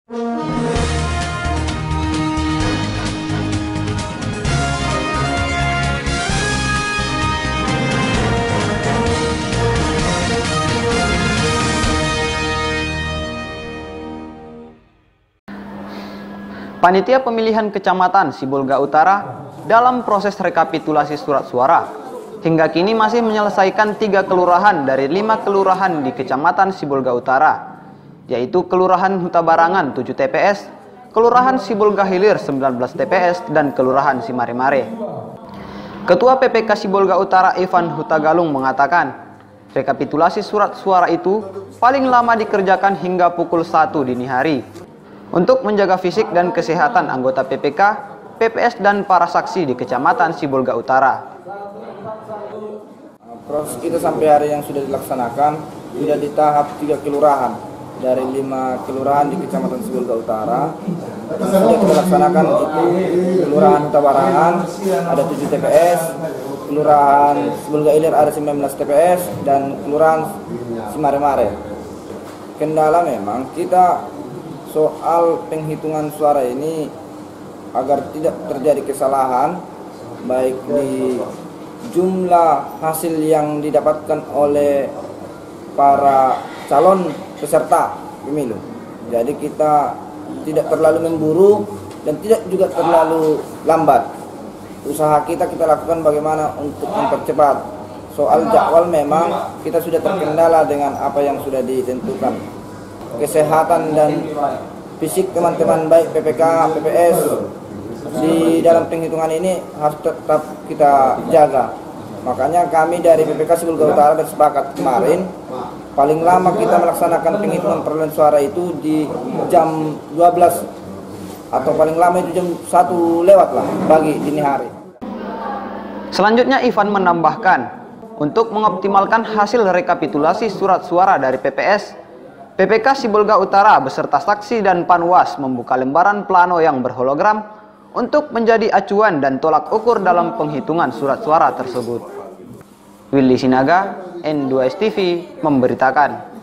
Panitia Pemilihan Kecamatan Sibolga Utara dalam proses rekapitulasi surat suara hingga kini masih menyelesaikan 3 kelurahan dari 5 kelurahan di Kecamatan Sibolga Utara, yaitu Kelurahan Huta Barangan 7 TPS, Kelurahan Sibolga Hilir 19 TPS, dan Kelurahan Simare-Mare. Ketua PPK Sibolga Utara Ivan Hutagalung mengatakan, rekapitulasi surat suara itu paling lama dikerjakan hingga pukul 1 dini hari untuk menjaga fisik dan kesehatan anggota PPK, PPS, dan para saksi di Kecamatan Sibolga Utara. Proses kita sampai hari yang sudah dilaksanakan sudah di tahap 3 kelurahan dari 5 kelurahan di Kecamatan Sibolga Utara. Sudah kita laksanakan itu Kelurahan Huta Barangan ada 7 TPS, Kelurahan Sibolga Hilir ada 19 TPS, dan Kelurahan Simare-Mare. Kendala memang kita soal penghitungan suara ini agar tidak terjadi kesalahan baik di jumlah hasil yang didapatkan oleh para calon peserta pemilu. Jadi kita tidak terlalu memburu dan tidak juga terlalu lambat. Usaha kita lakukan bagaimana untuk mempercepat. Soal jadwal memang kita sudah terkendala dengan apa yang sudah ditentukan. Kesehatan dan fisik teman-teman baik PPK, PPS di dalam penghitungan ini harus tetap kita jaga. Makanya kami dari PPK Sibolga Utara bersepakat kemarin paling lama kita melaksanakan penghitungan perolehan suara itu di jam 12 atau paling lama itu jam 1 lewat lah pagi dini hari. Selanjutnya Ivan menambahkan, untuk mengoptimalkan hasil rekapitulasi surat suara dari PPS, PPK Sibolga Utara beserta saksi dan panwas membuka lembaran plano yang berhologram untuk menjadi acuan dan tolak ukur dalam penghitungan surat suara tersebut. Willy Sinaga, N2S TV memberitakan.